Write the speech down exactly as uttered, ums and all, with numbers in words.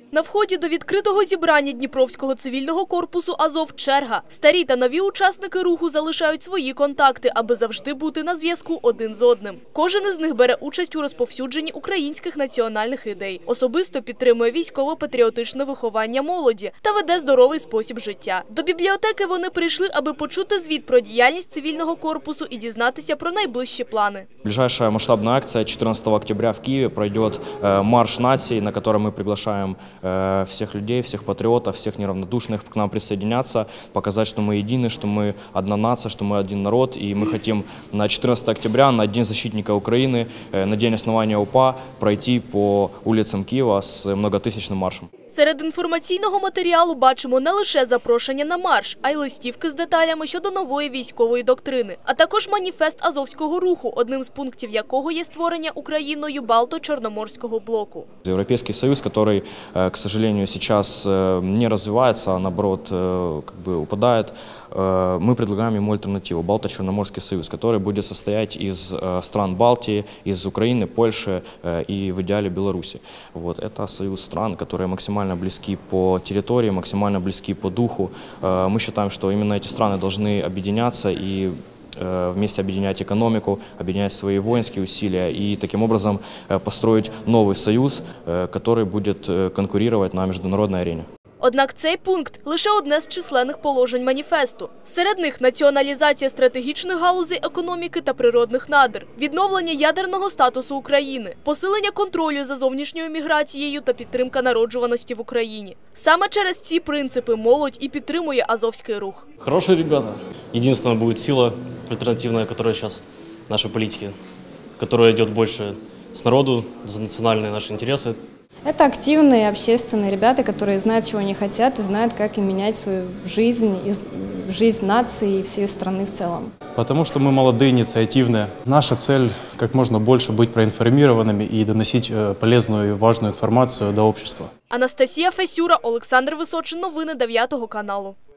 На вході до відкритого зібрання Дніпровського цивільного корпусу «Азов» черга. Старі та нові учасники руху залишають свої контакти, аби завжди бути на зв'язку один з одним. Кожен із них бере участь у розповсюдженні українських національних ідей. Особисто підтримує військово-патріотичне виховання молоді та веде здоровий спосіб життя. До бібліотеки вони прийшли, аби почути звіт про діяльність цивільного корпусу і дізнатися про найближчі плани. Ближайшая масштабная акция четырнадцатого октября в Киеве пройдет марш наций, на который мы приглашаем всех людей, всех патриотов, всех неравнодушных к нам присоединяться, показать, что мы едины, что мы одна нация, что мы один народ. И мы хотим на четырнадцатое октября, на День защитника Украины, на День основания УПА пройти по улицам Киева с многотысячным маршем. Серед інформаційного матеріалу бачимо не лише запрошення на марш, а й листівки з деталями щодо нової військової доктрини, а також маніфест Азовського руху, одним з пунктів якого є створення Україною Балто-Чорноморського блоку. Европейский Союз, который, к сожалению, сейчас не развивается, а наоборот как бы упадает, мы предлагаем ему альтернативу – Балто-Черноморский союз, который будет состоять из стран Балтии, из Украины, Польши и в идеале Беларуси. Вот. Это союз стран, которые максимально близки по территории, максимально близки по духу. Мы считаем, что именно эти страны должны объединяться и вместе объединять экономику, объединять свои воинские усилия и таким образом построить новый союз, который будет конкурировать на международной арене. Однак цей пункт – лише одне з численних положень маніфесту. Серед них – націоналізація стратегічних галузей економіки та природних надр, відновлення ядерного статусу України, посилення контролю за зовнішньою міграцією та підтримка народжуваності в Україні. Саме через ці принципи молодь і підтримує Азовський рух. Хорошие ребята. Единственная будет сила альтернативная, которая сейчас наши политики, которая идет больше с народу, за национальные наши интересы. Это активные, общественные ребята, которые знают, чего они хотят и знают, как им менять свою жизнь, жизнь нации и всей страны в целом. Потому что мы молодые, инициативные. Наша цель – как можно больше быть проинформированными и доносить полезную и важную информацию до общества. Анастасія Фесюра, Олександр Височин. Новини дев'ятого каналу.